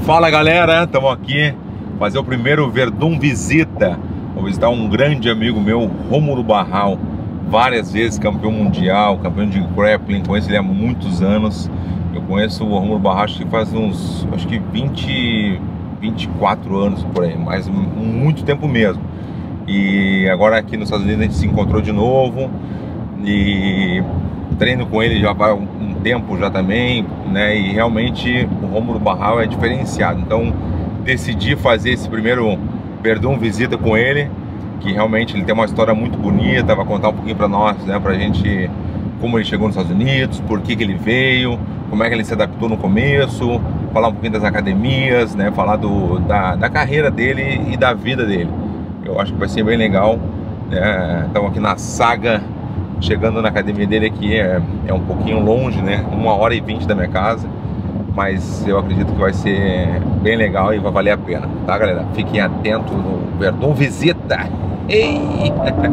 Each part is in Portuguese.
Fala galera, estamos aqui fazer o primeiro Verdun Visita. Vou visitar um grande amigo meu, Rômulo Barral, várias vezes campeão mundial, campeão de grappling, conheço ele há muitos anos. Eu conheço o Rômulo Barral acho que faz uns, 24 anos por aí, mas muito tempo mesmo. E agora aqui nos Estados Unidos a gente se encontrou de novo e treino com ele já vai um tempo já também, né? E realmente o Rômulo Barral é diferenciado. Então decidi fazer esse primeiro Verdun Visita com ele, que realmente ele tem uma história muito bonita. Vai contar um pouquinho para nós, né? Pra gente como ele chegou nos Estados Unidos, por que ele veio, como é que ele se adaptou no começo, falar um pouquinho das academias, né? Falar da carreira dele e da vida dele. Eu acho que vai ser bem legal, né? Estamos aqui na Saga, chegando na academia dele aqui, é um pouquinho longe, né? 1h20 da minha casa, mas eu acredito que vai ser bem legal e vai valer a pena, tá galera? Fiquem atentos no Verdun Visita! Ei!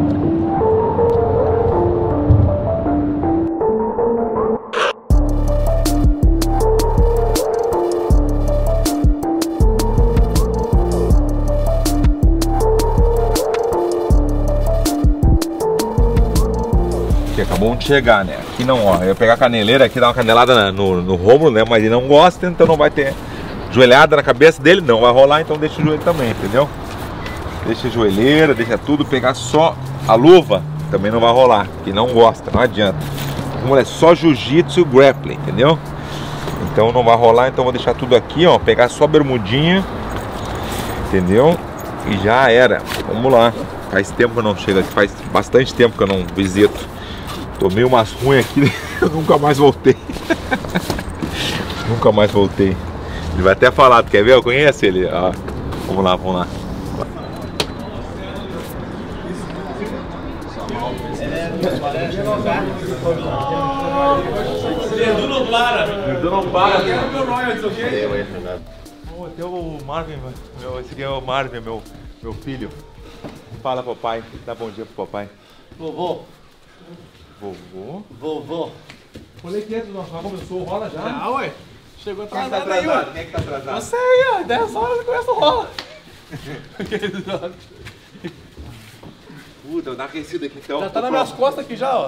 Acabou de chegar, né? Aqui não, ó. Eu ia pegar a caneleira aqui, dar uma canelada no Rômulo, né? Mas ele não gosta, então não vai ter joelhada na cabeça dele, não vai rolar, então deixa o joelho também, entendeu? Deixa a joelheira, deixa tudo, pegar só a luva, também não vai rolar, porque não gosta, não adianta. Como é só jiu-jitsu e grappling, entendeu? Então não vai rolar, então vou deixar tudo aqui, ó. Pegar só a bermudinha, entendeu? E já era. Vamos lá. Faz tempo que eu não chego aqui, faz bastante tempo que eu não visito. Tomei umas ruins aqui, eu nunca mais voltei. Nunca mais voltei. Ele vai até falar, tu quer ver? Eu conheço ele. Ó, vamos lá, vamos lá. Verdun não para. Verdun não para. É o meu Royals, ok? Tem o Marvin, esse aqui é o Marvin, meu filho. Fala papai, dá bom dia pro papai. Vovô. Vovô? Vovô. Falei que antes do nosso começou, rola já? Já, ué. Chegou Quem é que tá atrasado? Quem é que tá atrasado? Eu sei, ó. 10 horas eu começo o rola. Puta, dá uma aquecida aqui então. Já tá nas minhas costas aqui já, ó.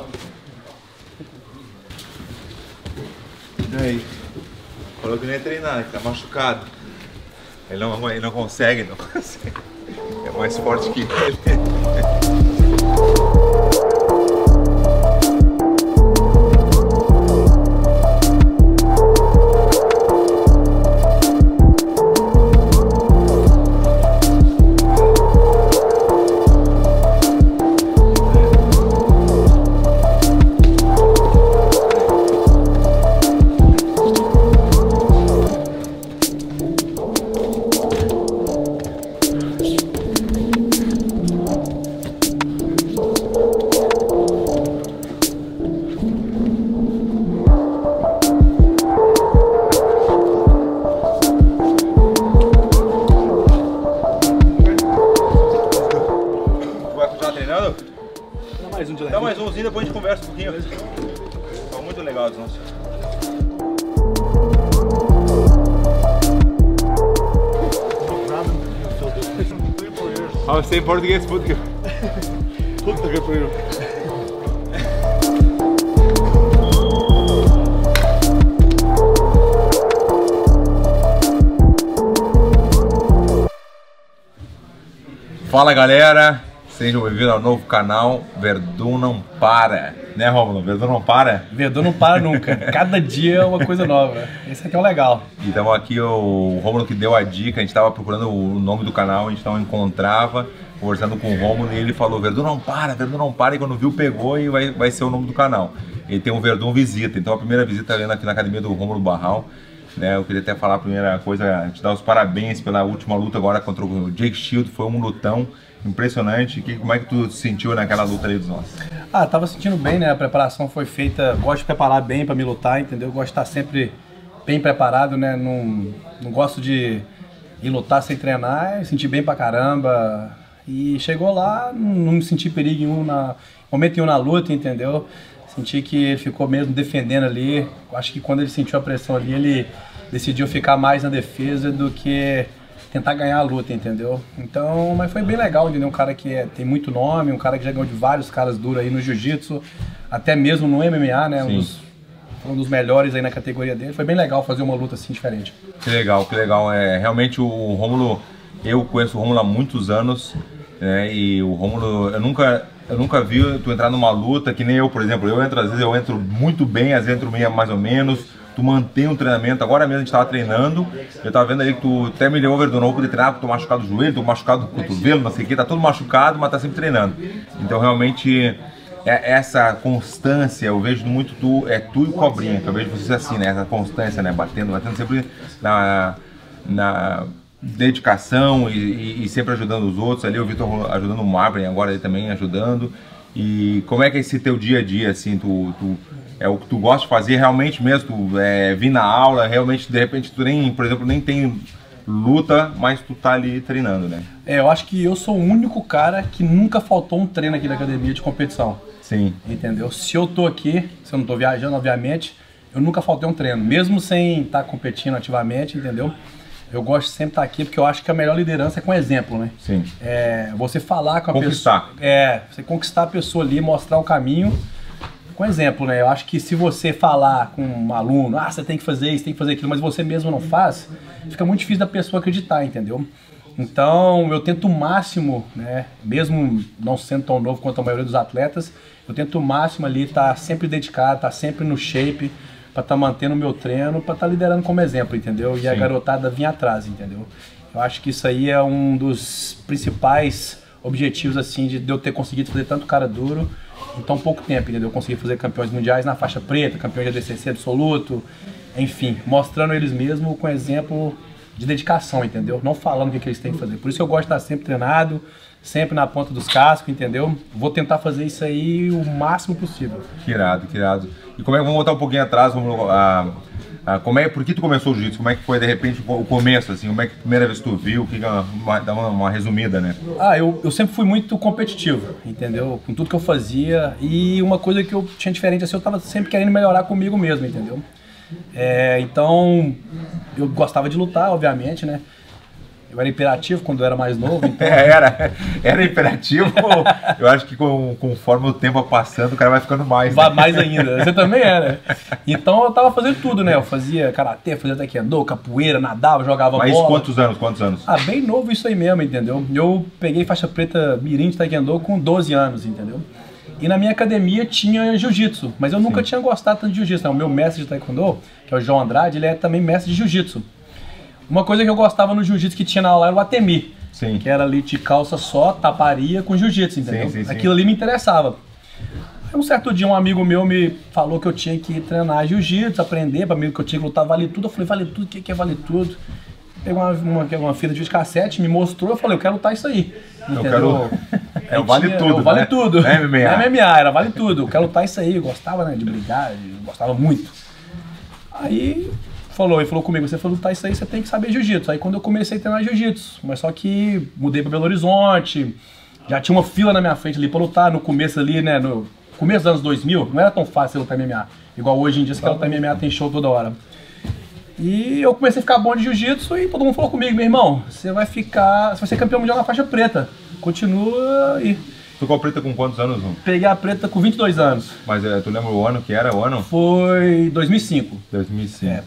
E aí? Falou que não ia treinar, que tá machucado. Ele não consegue, não consegue. É mais forte que ele. Dá mais umzinho, depois a gente conversa um pouquinho. Tá muito legal os nossos. Ah, você em português, puta que... Puta que pariu. Fala galera! Sejam bem-vindos ao novo canal Verdun Não Para, né Rômulo? Verdun não para? Verdun não para nunca, cada dia é uma coisa nova, esse aqui é o legal. E estamos aqui, o Rômulo que deu a dica, a gente estava procurando o nome do canal, a gente não encontrava, conversando com o Rômulo e ele falou Verdun não para, e quando viu pegou e vai ser o nome do canal. Ele tem um Verdun Visita, então a primeira visita aqui na academia do Rômulo Barral, né? Eu queria até falar a primeira coisa, te dar os parabéns pela última luta agora contra o Jake Shield, foi um lutão. Impressionante. Como é que tu se sentiu naquela luta ali dos nossos? Ah, tava sentindo bem, né? A preparação foi feita, gosto de preparar bem para me lutar, entendeu? Gosto de estar sempre bem preparado, né? Não gosto de ir lutar sem treinar, senti bem pra caramba. E chegou lá, não me senti perigo em momento nenhum na luta, entendeu? Senti que ele ficou mesmo defendendo ali. Acho que quando ele sentiu a pressão ali, decidiu ficar mais na defesa do que tentar ganhar a luta, entendeu? Então, mas foi bem legal, entendeu? Um cara que tem muito nome, um cara que já ganhou de vários caras duros aí no jiu-jitsu, até mesmo no MMA, né? Um dos melhores aí na categoria dele. Foi bem legal fazer uma luta assim diferente. Que legal, que legal. Realmente o Rômulo, eu conheço o Rômulo há muitos anos, né? E o Rômulo, eu nunca vi tu entrar numa luta que nem eu, por exemplo. Às vezes eu entro muito bem, às vezes entro meio mais ou menos. Tu mantém um treinamento. Agora mesmo a gente tava treinando, eu tava vendo ali que tu até me over do novo de treinar, porque tu machucado o joelho, tu machucado o cotovelo, não sei o que, tá todo machucado, mas tá sempre treinando. Então realmente essa constância, eu vejo muito tu e o Cobrinha, que eu vejo vocês assim, né? Essa constância, né? Batendo sempre na dedicação e sempre ajudando os outros. Ali o Vitor ajudando o Marvin, agora ele também ajudando. E como é que é esse teu dia a dia, assim, é o que tu gosta de fazer realmente mesmo, tu vir na aula, realmente, de repente, tu nem, por exemplo, nem tem luta, mas tu tá ali treinando, né? Eu acho que eu sou o único cara que nunca faltou um treino aqui na academia de competição. Sim. Entendeu? Se eu tô aqui, se eu não tô viajando, obviamente, eu nunca faltei um treino, mesmo sem estar competindo ativamente, entendeu? Eu gosto de sempre estar aqui, porque eu acho que a melhor liderança é com exemplo, né? Sim. Você falar com a pessoa... Você conquistar a pessoa ali, mostrar o caminho com exemplo, né? Eu acho que se você falar com um aluno, você tem que fazer isso, tem que fazer aquilo, mas você mesmo não faz, fica muito difícil da pessoa acreditar, entendeu? Então, eu tento o máximo, né? Mesmo não sendo tão novo quanto a maioria dos atletas, eu tento o máximo ali estar sempre dedicado, estar sempre no shape, para estar mantendo o meu treino, para estar liderando como exemplo, entendeu? E Sim. A garotada vir atrás, entendeu? Eu acho que isso aí é um dos principais objetivos, assim, de eu ter conseguido fazer tanto cara duro em tão pouco tempo, entendeu? Eu consegui fazer campeões mundiais na faixa preta, campeões de ADCC absoluto, enfim, mostrando eles mesmos com exemplo de dedicação, entendeu? Não falando o que eles têm que fazer. Por isso que eu gosto de estar sempre treinado, sempre na ponta dos cascos, entendeu? Vou tentar fazer isso aí o máximo possível. Que irado, que irado. E como é que vamos voltar um pouquinho atrás, por que tu começou o jiu-jitsu? Como é que foi, de repente, o começo, assim? Como é que a primeira vez que tu viu? Dá uma resumida, né? Eu sempre fui muito competitivo, entendeu? Com tudo que eu fazia. E uma coisa que eu tinha diferente, assim, eu tava sempre querendo melhorar comigo mesmo, entendeu? Então, eu gostava de lutar, obviamente, né? Eu era imperativo quando eu era mais novo, então... Era imperativo. Eu acho que conforme o tempo vai passando, o cara vai ficando mais. Né? Mais ainda. Você também era. Então eu tava fazendo tudo, né? Eu fazia karatê, fazia taekwondo, capoeira, nadava, jogava bola. Mas quantos anos? Bem novo isso aí mesmo, entendeu? Eu peguei faixa preta mirim de taekwondo com 12 anos, entendeu? E na minha academia tinha jiu-jitsu, mas eu nunca tinha gostado tanto de jiu-jitsu. O meu mestre de taekwondo, que é o João Andrade, ele é também mestre de jiu-jitsu. Uma coisa que eu gostava no jiu-jitsu que tinha na aula era o Atemi, Sim. que era ali de calça só, taparia com jiu-jitsu, entendeu? Sim. Aquilo ali me interessava. Aí um certo dia um amigo meu me falou que eu tinha que treinar jiu-jitsu, aprender, para mim que eu tinha que lutar vale tudo. Eu falei, vale tudo? O que é vale tudo? Pegou uma fita de cassete, me mostrou, eu falei, eu quero lutar isso aí. Entendeu? É o vale tudo, vale né? tudo. Não é MMA. Não é MMA, era vale tudo. Eu quero lutar isso aí, eu gostava, né, de brigar, eu gostava muito. Aí... Ele falou comigo, você for lutar isso aí, você tem que saber jiu-jitsu. Aí quando eu comecei a treinar jiu-jitsu, mas só que mudei para Belo Horizonte, já tinha uma fila na minha frente ali para lutar, no começo ali, né, no começo dos anos 2000, não era tão fácil lutar MMA, igual hoje em dia, que lutar MMA tem show toda hora. E eu comecei a ficar bom de jiu-jitsu e todo mundo falou comigo, meu irmão, você vai ser campeão mundial na faixa preta, continua aí. Tu ficou preta com quantos anos? Peguei a preta com 22 anos. Mas tu lembra o ano que era, o ano? Foi 2005. 2005.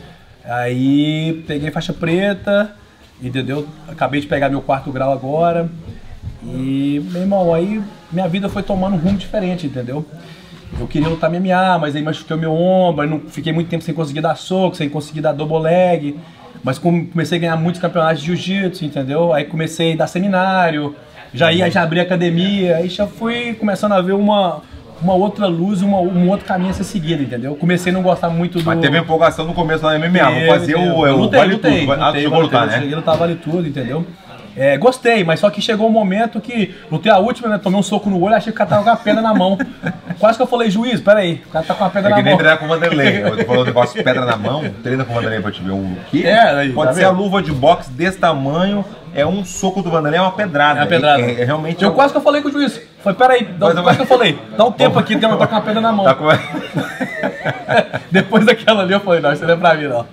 Aí peguei faixa preta, entendeu? Acabei de pegar meu 4º grau agora. E, meu irmão, aí minha vida foi tomando um rumo diferente, entendeu? Eu queria lutar MMA, mas aí machuquei o meu ombro, aí não, fiquei muito tempo sem conseguir dar soco, sem conseguir dar double leg. Mas comecei a ganhar muitos campeonatos de jiu-jitsu, entendeu? Aí comecei a dar seminário, já abri academia, aí já fui começando a ver uma outra luz, um outro caminho a ser seguido, entendeu? Comecei a não gostar muito do... Mas teve empolgação no começo da MMA, vamos fazer o vale tudo. Tu chegou a lutar, né? Cheguei a lutar vale tudo, entendeu? Gostei, mas só que chegou um momento que lutei a última, né? Tomei um soco no olho, achei que o cara tava com a pedra na mão. Quase que eu falei, juiz, peraí, o cara tá com a pedra na mão. É que nem treinar com o Vanderlei. Eu falou o negócio de pedra na mão, treina com o Vanderlei pra te ver o quê? Pode tá ser a luva de boxe desse tamanho, um soco do Vanderlei, é uma pedrada. É uma pedrada. Realmente. Quase que eu falei com o juiz. Falei, peraí, quase que eu falei, dá um tempo aqui, tem uma tá com a pedra na mão. Depois daquela ali eu falei, não, isso não é pra mim não.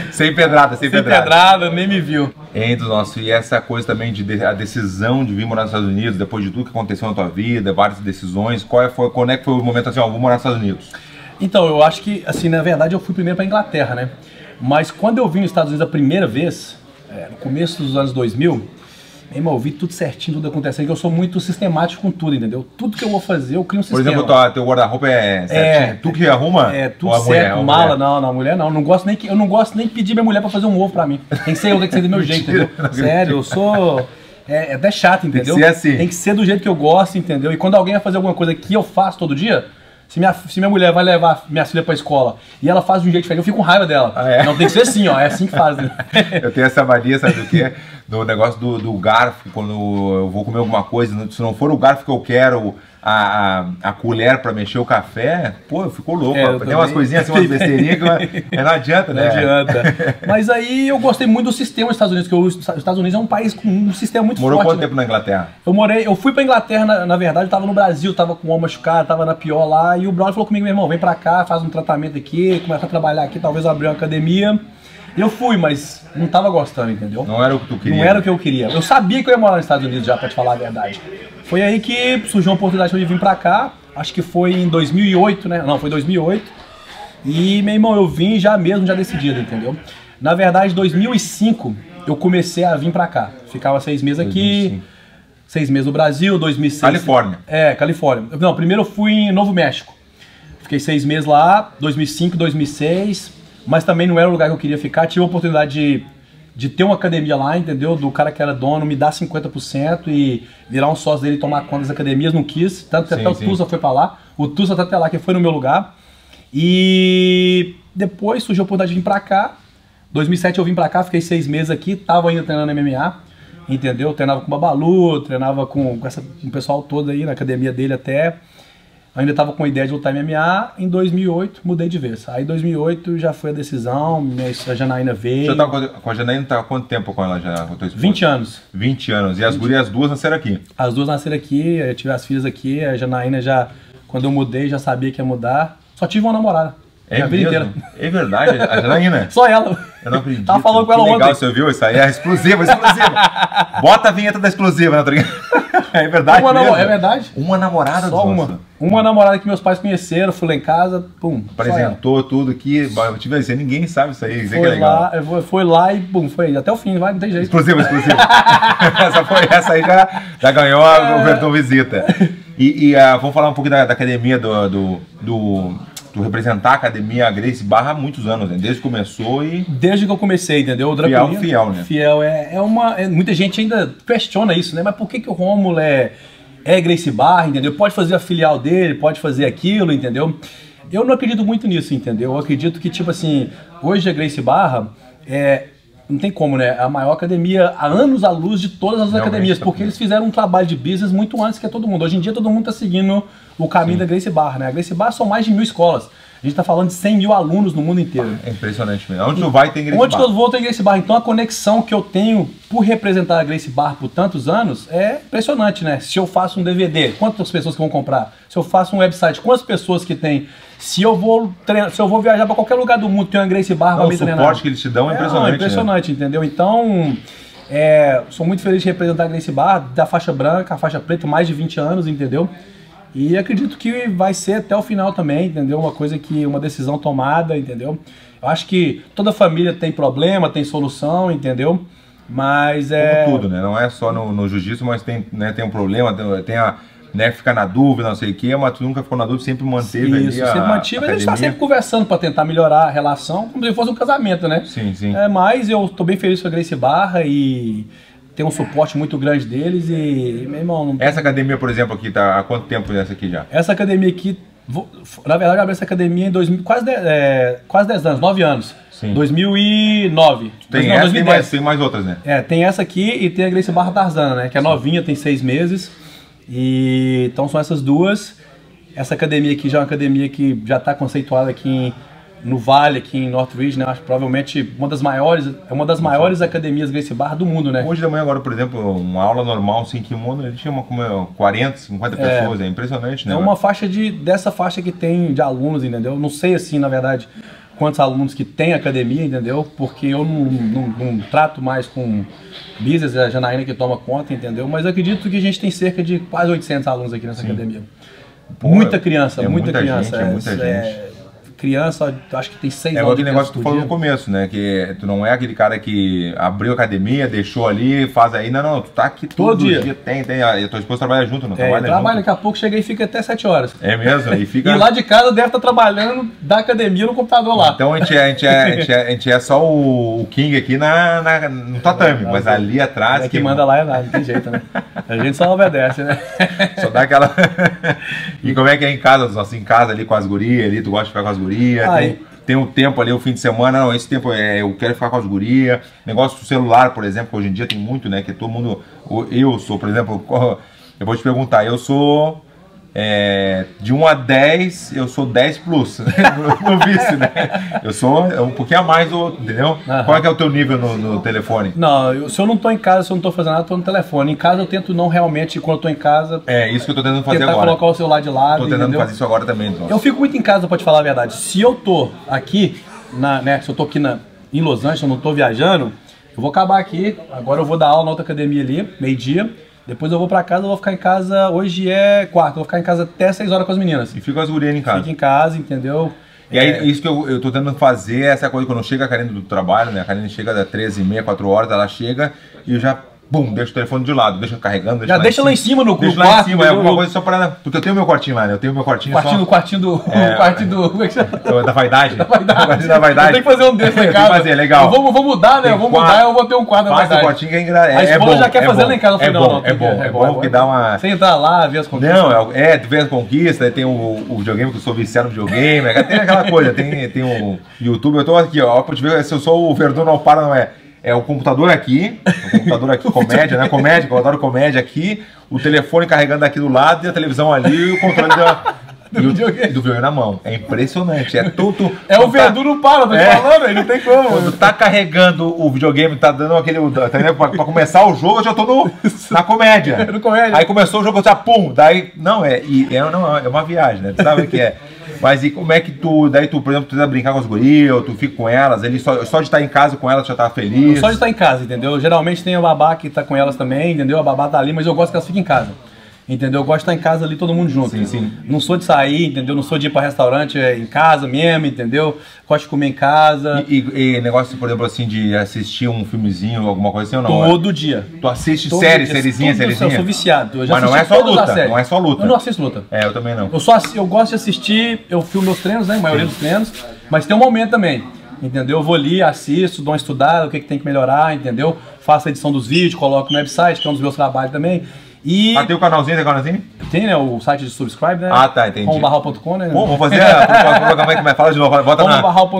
Sem pedrada, sem pedrada. Sem pedrada, nem me viu. Entre nosso, e essa coisa também de a decisão de vir morar nos Estados Unidos, depois de tudo que aconteceu na tua vida, várias decisões, quando é que foi o momento assim, ó, vou morar nos Estados Unidos? Então, eu acho que, assim, na verdade eu fui primeiro pra Inglaterra, né? Mas quando eu vim nos Estados Unidos a primeira vez, no começo dos anos 2000, eu vi tudo certinho, tudo acontecendo, que eu sou muito sistemático com tudo, entendeu? Tudo que eu vou fazer, eu crio um sistema. Por exemplo, teu guarda-roupa é certinho? Tu que arruma? É, tudo certo, mulher, mala, não, mulher não. Eu não gosto nem pedir minha mulher pra fazer um ovo pra mim. Tem que ser do meu jeito, entendeu? Sério, eu sou... É até chato, entendeu? Tem que ser assim. Tem que ser do jeito que eu gosto, entendeu? E quando alguém vai fazer alguma coisa que eu faço todo dia... Se minha mulher vai levar minha filha pra escola e ela faz de um jeito diferente, eu fico com raiva dela. Não, tem que ser assim, ó. É assim que faz. Né? Eu tenho essa mania, sabe do quê? Do negócio do garfo, quando eu vou comer alguma coisa, se não for o garfo que eu quero, a colher pra mexer o café, pô, eu fico louco. Tem umas coisinhas assim, umas besteirinhas que não adianta, né? Não adianta. Mas aí eu gostei muito do sistema dos Estados Unidos, porque os Estados Unidos é um país com um sistema muito forte. Morou quanto tempo na Inglaterra? Eu fui pra Inglaterra, na verdade, eu tava no Brasil, tava com o ombro machucado, tava na pior lá, e o brother falou comigo, meu irmão, vem pra cá, faz um tratamento aqui, começa a trabalhar aqui, talvez abrir uma academia. E eu fui, mas não tava gostando, entendeu? Não era o que tu queria? Não era o que eu queria. Eu sabia que eu ia morar nos Estados Unidos já, pra te falar a verdade. Foi aí que surgiu a oportunidade de vir pra cá, acho que foi em 2008, né? Não, foi 2008. E, meu irmão, eu vim já decidido, entendeu? Na verdade, em 2005, eu comecei a vir pra cá. Ficava 6 meses aqui, 2005. 6 meses no Brasil, 2006... Califórnia. Califórnia. Não, primeiro eu fui em Novo México. Fiquei 6 meses lá, 2005, 2006... Mas também não era o lugar que eu queria ficar. Tive a oportunidade de ter uma academia lá, entendeu? Do cara que era dono, me dar 50% e virar um sócio dele e tomar conta das academias. Não quis, tanto que até o Tusa foi pra lá. O Tusa tá até lá, que foi no meu lugar. E depois surgiu a oportunidade de vir pra cá. 2007 eu vim pra cá, fiquei 6 meses aqui. Tava ainda treinando MMA, entendeu? Treinava com o Babalu, treinava com o pessoal todo aí na academia dele até... Ainda estava com a ideia de lutar MMA, em 2008 mudei de vez. Aí em 2008 já foi a decisão, a Janaína veio. Você tá com a Janaína, tá há quanto tempo com ela já? Com a tua esposa? 20 anos. 20 anos. E as gurias, as duas nasceram aqui? As duas nasceram aqui, eu tive as filhas aqui, a Janaína já, quando eu mudei, já sabia que ia mudar. Só tive uma namorada. É mesmo? É verdade, a Janaína? Só ela. Eu não acredito. Tava falando com ela legal, ontem. você viu? Isso aí é exclusiva, exclusiva. Bota a vinheta da exclusiva, né? É verdade mesmo? É verdade. Uma namorada? Só uma. Uma namorada que meus pais conheceram, fui lá em casa, pum. Apresentou tudo aqui, eu te dizer, ninguém sabe isso aí, isso é legal. Foi lá e pum, foi até o fim, não tem jeito. Exclusiva, exclusiva. essa aí já ganhou o Verdão Visita. Vamos falar um pouco da academia, tu representar a academia Gracie Barra há muitos anos, né? Desde que começou e... Desde que eu comecei, entendeu? Fiel, né? Fiel, muita gente ainda questiona isso, né? Mas por que o Rômulo é Gracie Barra, entendeu? Pode fazer a filial dele, pode fazer aquilo, entendeu? Eu não acredito muito nisso, entendeu? Eu acredito que, tipo assim, hoje a Gracie Barra não tem como, né? A maior academia há anos à luz de todas as academias, porque eles fizeram um trabalho de business muito antes que todo mundo. Hoje em dia todo mundo está seguindo o caminho da Gracie Barra, né? A Gracie Barra são mais de 1000 escolas. A gente está falando de 100 mil alunos no mundo inteiro. É impressionante mesmo. Onde tu vai tem Gracie Barra. Onde que eu vou tem Gracie Barra. Então a conexão que eu tenho por representar a Gracie Barra por tantos anos é impressionante, né? Se eu faço um DVD, quantas pessoas que vão comprar? Se eu faço um website, quantas pessoas que tem? Se eu vou viajar para qualquer lugar do mundo, tem uma Gracie Barra para me treinar. O suporte que eles te dão é impressionante. É impressionante, né? Entendeu? Então, sou muito feliz de representar a Gracie Barra, da faixa branca, a faixa preta, mais de 20 anos, entendeu? E acredito que vai ser até o final também, entendeu? Uma decisão tomada, entendeu? Eu acho que toda família tem problema, tem solução, entendeu? Mas Como tudo, né? Não é só no jiu-jitsu, mas tem um problema, tem a... Né, ficar na dúvida, não sei o que, mas tu nunca ficou na dúvida, sempre manteve ali sempre mantive, a gente está sempre conversando para tentar melhorar a relação, como se fosse um casamento, né? Sim, sim. Mas eu estou bem feliz com a Gracie Barra e tem um suporte muito grande deles e, meu irmão... Essa academia, por exemplo, aqui, tá há quanto tempo nessa aqui já? Essa academia aqui, na verdade eu abri essa academia em 2000, quase 10 anos, 9 anos. Sim. 2009. Tem essa, 2010. Tem mais outras, né? Tem essa aqui e tem a Gracie Barra Tarzana, né? Que é novinha, tem 6 meses. Então são essas duas. Essa academia aqui já é uma academia que já está conceituada aqui no Vale, aqui em Northridge, né? Acho que provavelmente uma das maiores academias Gracie Barra do mundo, né? Hoje da manhã agora, por exemplo, uma aula normal, sem kimono, ele tinha 40, 50 pessoas, é impressionante, né? É uma faixa dessa faixa que tem de alunos, entendeu? Não sei assim, na verdade, quantos alunos que tem academia, entendeu? Porque eu não trato mais com business, é a Janaína que toma conta, entendeu? Mas eu acredito que a gente tem cerca de quase 800 alunos aqui nessa academia. Pô, muita criança, muita criança. Gente, muita gente. Criança, acho que tem 6 anos. É aquele negócio que tu falou no começo, né? Que tu não é aquele cara que abriu a academia, deixou ali, faz aí. Não, tu tá aqui todo dia. Tem. A tua esposa trabalha junto, não trabalha junto? Trabalha, daqui a pouco chega e fica até 7 horas. É mesmo? E fica... E lá de casa deve estar trabalhando da academia no computador lá. Então a gente é só o King aqui no tatame, mas ali atrás... Quem manda lá é nada, não tem jeito, né? A gente só obedece, né? Só dá aquela... E como é que é em casa? Assim, em casa ali com as gurias ali, tu gosta de ficar com as gurias? Tem um tempo ali, o fim de semana, não, esse tempo eu quero ficar com as gurias. Negócio do celular, por exemplo, que hoje em dia tem muito, né? Que todo mundo... Eu sou, por exemplo, eu vou te perguntar, eu sou... de 1 a 10, eu sou 10 plus no vício, né? Eu sou um pouquinho a mais, entendeu? Qual é que é o teu nível no telefone? Não, se eu não tô em casa, se eu não tô fazendo nada, eu tô no telefone. Em casa eu tento não realmente, quando eu tô em casa... É isso que eu tô tentando fazer tentar agora. Colocar o celular de lado, tô tentando fazer isso agora também. Então. Eu fico muito em casa, pra te falar a verdade. Se eu tô aqui, se eu tô aqui em Los Angeles, eu não tô viajando, eu vou acabar aqui, agora eu vou dar aula na outra academia ali, meio-dia. Depois eu vou pra casa, eu vou ficar em casa, hoje é quarta, eu vou ficar em casa até 6 horas com as meninas. E fica as gurias em casa. Fica em casa, entendeu? E aí, isso que eu tô tentando fazer, essa coisa, quando chega a Karine do trabalho, né? A Karine chega das 13h30, 4 horas, ela chega e eu já... Bum, deixa o telefone de lado, deixa carregando, já deixa lá em cima no quarto. Deixa lá em cima, é alguma coisa só pra... Porque eu tenho meu quartinho lá, né? Eu tenho meu quartinho só... O quartinho do... Como é que chama? Da vaidade. Da vaidade. Da vaidade. Eu tenho que fazer um desse lá em casa. Tem que fazer, legal. Eu vou mudar, né? Eu vou mudar, eu vou ter um quadro da vaidade. O quartinho que é a esposa já quer fazer lá em casa. É bom, porque dá uma... Você entrar lá, ver as conquistas. Não, tu vê as conquistas, tem o videogame, que eu sou viciado no videogame, tem aquela coisa, tem o YouTube, eu tô aqui, ó, pra te ver se eu sou o Verdun não para, não é. É o computador aqui, comédia, né? Comédia, eu adoro comédia aqui, o telefone carregando aqui do lado e a televisão ali e o controle do videogame na mão. É impressionante, é tudo... o Verdun não para, tô te falando, ele não tem como. Quando tá carregando o videogame, tá dando aquele... Pra começar o jogo, eu já tô na comédia. Aí começou o jogo, eu já pum, daí... Não, é uma viagem, né? Tu sabe o que é. Mas e como é que por exemplo, tu tenta brincar com as gurias, ou tu fica com elas, só de estar em casa com elas, tu já tá feliz? Só de estar em casa, entendeu? Geralmente tem a babá que tá com elas também, entendeu? A babá tá ali, mas eu gosto que elas fiquem em casa. Entendeu? Eu gosto de estar em casa ali, todo mundo junto. Sim. Não sou de sair, entendeu? Não sou de ir para restaurante, em casa mesmo, entendeu? Gosto de comer em casa. E negócio, por exemplo, assim, de assistir um filmezinho, alguma coisa assim ou não? Todo dia. Tu assiste sériezinha? Eu sou viciado. Mas não é só luta, não é só luta. Eu não assisto luta. Eu também não. Eu gosto de assistir, eu filmo meus treinos, né? A maioria dos treinos. Mas tem um momento também. Entendeu? Eu vou ali, assisto, dou uma estudada, o que tem que melhorar, entendeu? Faço a edição dos vídeos, coloco no website, que é um dos meus trabalhos também. Tem o canalzinho, Tem, né? O site de subscribe, né? Tá, entendi. Barral.com, né? Pô, vamos fazer como é? Fala de novo, bota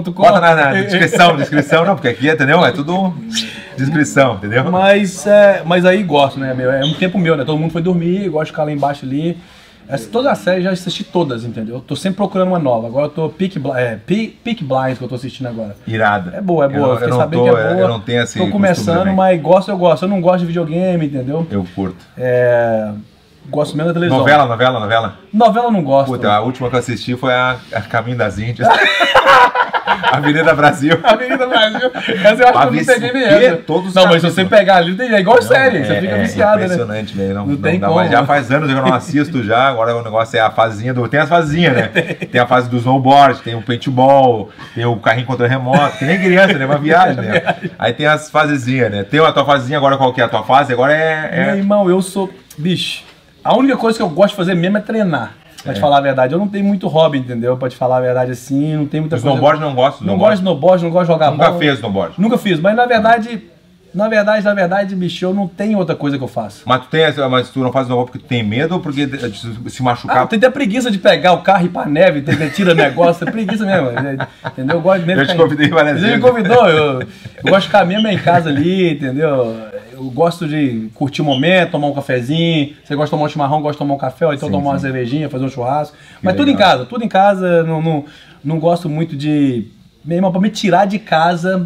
na descrição, não, porque aqui, entendeu? É tudo descrição, entendeu? Mas aí gosto, né, meu? É um tempo meu, né? Todo mundo foi dormir, gosto de ficar lá embaixo ali. Todas as séries já assisti todas, entendeu? Tô sempre procurando uma nova. Agora eu tô Peaky Blinders que eu tô assistindo agora. Irada. É boa. Fiquei sabendo que é boa. Eu não tenho assim. Tô começando, mas eu gosto. Eu não gosto de videogame, entendeu? Eu curto. Gosto mesmo da televisão. Novela? Novela eu não gosto. Puta, a última que eu assisti foi a Caminho das Índias. Avenida Brasil. Avenida Brasil. Essa eu acho que eu não peguei nem essa. Não, mas se você pegar ali, é igual série. Você fica viciado, né? Impressionante, velho. Não tem dá como. Mais. Já faz anos que eu não assisto já. Agora o negócio é a fasezinha do... Tem as fasezinhas, né? Tem a fase do snowboard, tem o paintball, tem o carrinho contra remoto. Que nem criança, né? Uma viagem, né? Aí tem as fasezinhas, né? Tem a tua fasezinha agora, qual que é a tua fase? Agora Meu irmão, eu sou... Bicho, a única coisa que eu gosto de fazer mesmo é treinar. Pra te falar a verdade, eu não tenho muito hobby, entendeu? Pra te falar a verdade assim, não tem muita coisa. Snowboard não gosto. Não gosto de snowboard, não gosto de jogar bola. Nunca fez snowboard? Nunca fiz, mas na verdade, bicho, eu não tenho outra coisa que eu faço. Mas tu não faz snowboard porque tu tem medo ou porque se machucar? Tem até preguiça de pegar o carro e ir pra neve, tira negócio, é preguiça mesmo, entendeu? Eu gosto mesmo. Eu te convidei várias vezes. Você me convidou, eu gosto de ficar mesmo em casa ali, entendeu? Eu gosto de curtir o momento, tomar um cafezinho. Você gosta de tomar um chimarrão, gosta de tomar um café, ou então tomar uma cervejinha, fazer um churrasco. Mas tudo em casa, não gosto muito de Meu irmão, pra me tirar de casa...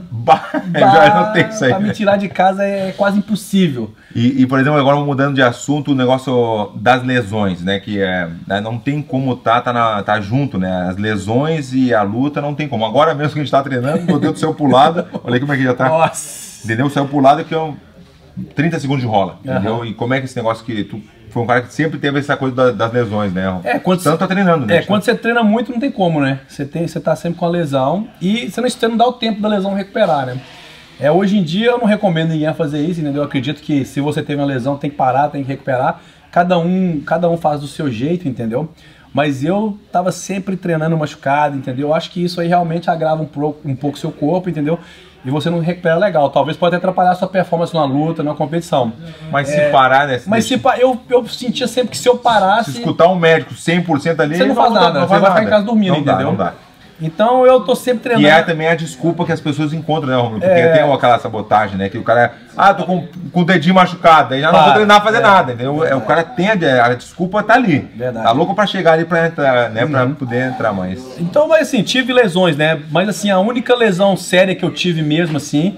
Já não tem isso aí. Pra me tirar de casa é quase impossível. E, por exemplo, agora mudando de assunto, o negócio das lesões, né? Que não tem como tá junto, né? As lesões e a luta não tem como. Agora mesmo que a gente tá treinando, meu Deus do céu, pro lado, olha como é que já tá. Nossa! Entendeu? Saiu pro lado que é 30 segundos de rola, entendeu? E como é que esse negócio que tu foi um cara que sempre teve essa coisa das lesões, né? Tanto tá treinando, né? Quando você treina muito não tem como, né? Você tá sempre com a lesão e você não dá o tempo da lesão recuperar, né? Hoje em dia eu não recomendo ninguém a fazer isso, entendeu? Eu acredito que se você teve uma lesão tem que parar, tem que recuperar. Cada um faz do seu jeito, entendeu? Mas eu tava sempre treinando machucado, entendeu? Eu acho que isso aí realmente agrava um pouco o seu corpo, entendeu? E você não recupera legal. Talvez pode atrapalhar a sua performance numa luta, numa competição. Mas se parar, né? Mas eu sentia sempre que se eu parasse... Se escutar um médico 100% ali... Você não faz nada, você vai ficar em casa dormindo, entendeu? Não dá. Então eu tô sempre treinando. E é também a desculpa que as pessoas encontram, né, Romulo? Porque tem aquela sabotagem, né? Que o cara tô com o dedinho machucado, aí já não vou treinar a fazer nada, entendeu? O cara tem a desculpa, tá ali. Verdade. Tá louco pra chegar ali pra entrar, né? Pra poder entrar mais. Então, mas assim, tive lesões, né? Mas assim, a única lesão séria que eu tive mesmo, assim,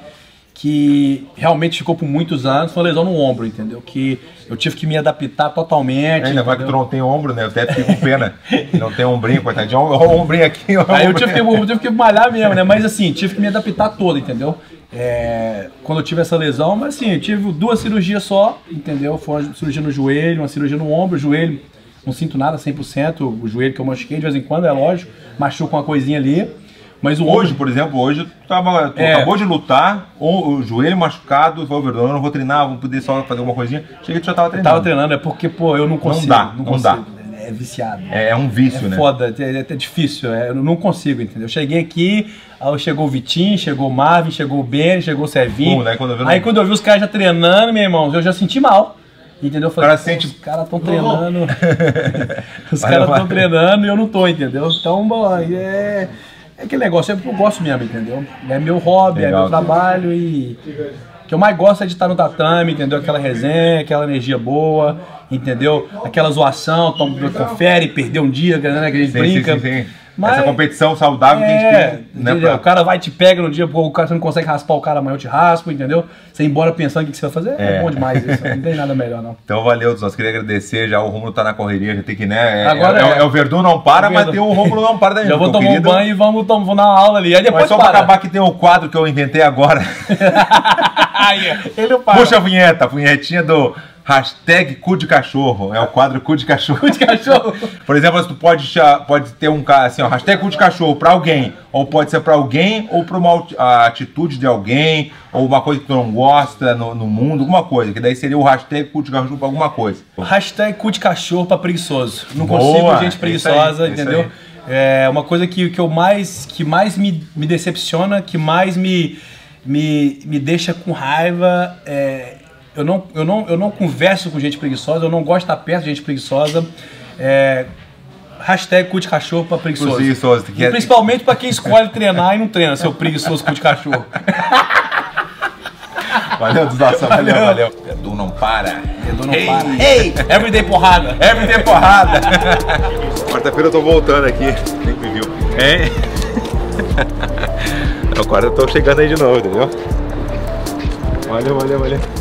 que realmente ficou por muitos anos, foi uma lesão no ombro, entendeu? Que eu tive que me adaptar totalmente. Ainda mais que tu não tem ombro, né? Eu até fico com pena. Não tem ombrinho, coitadinho. Olha o ombrinho aqui. Aí eu tive que malhar mesmo, né? Mas assim, tive que me adaptar todo, entendeu? Quando eu tive essa lesão, mas assim, eu tive 2 cirurgias só, entendeu? Foi uma cirurgia no joelho, uma cirurgia no ombro, o joelho, não sinto nada 100%, o joelho que eu machuquei de vez em quando, é lógico, machuca uma coisinha ali. Mas hoje, por exemplo, tu acabou de lutar, o joelho machucado, e falou, eu não vou treinar, vou poder só fazer alguma coisinha. Cheguei, tu já tava treinando. Eu tava treinando, é porque, pô, eu não consigo. Não dá. É viciado. É um vício, né? Foda, é difícil, eu não consigo, entendeu? Eu cheguei aqui, aí chegou o Vitinho, chegou o Marvin, chegou o Ben, chegou o Servinho. Né? Quando eu vi os caras já treinando, meu irmão, eu já senti mal. Entendeu? Falei, os caras estão treinando. Os caras estão treinando e eu não tô, entendeu? Então, bom, é aquele negócio, eu gosto mesmo, entendeu? É meu hobby, legal, é meu trabalho e o que eu mais gosto é de estar no tatame, entendeu? Aquela resenha, aquela energia boa, entendeu? Aquela zoação, confere, perder um dia, né? Que a gente brinca. Sim. Mas, essa competição saudável que a gente tem, né? O cara vai te pega no dia, o cara, você não consegue raspar o cara, amanhã eu te raspo, entendeu? Você ir embora pensando o que você vai fazer, é bom demais isso, não tem nada melhor não. Então valeu, nós queria agradecer, já o Romulo tá na correria, já tem que, né? Agora o Verdun não para, mas tem o Romulo não para daí. Já vou tomar um banho e vamos dar uma aula ali, aí depois mas só pra acabar que tem o quadro que eu inventei agora. Ele para. Puxa a vinhetinha do... Hashtag cu de cachorro, é o quadro cu de cachorro. Cu de cachorro. Por exemplo, tu pode ter um cara assim, ó, hashtag cu de cachorro pra alguém, ou pode ser pra alguém, ou pra uma atitude de alguém, ou uma coisa que tu não gosta no mundo, alguma coisa, que daí seria o hashtag cu de cachorro pra alguma coisa. Hashtag cu de cachorro pra preguiçoso. Não consigo gente preguiçosa, entendeu? É uma coisa que mais me decepciona, que mais me deixa com raiva. Eu não converso com gente preguiçosa, eu não gosto de estar perto de gente preguiçosa. Hashtag cu de cachorro pra preguiçoso. Principalmente pra quem escolhe treinar e não treina, seu preguiçoso cu de cachorro. Valeu, Dudaça, valeu. Edu não para. Ei! Everyday porrada. Everyday porrada. Quarta-feira eu tô voltando aqui. Nem me viu. Agora eu tô chegando aí de novo, entendeu? Valeu.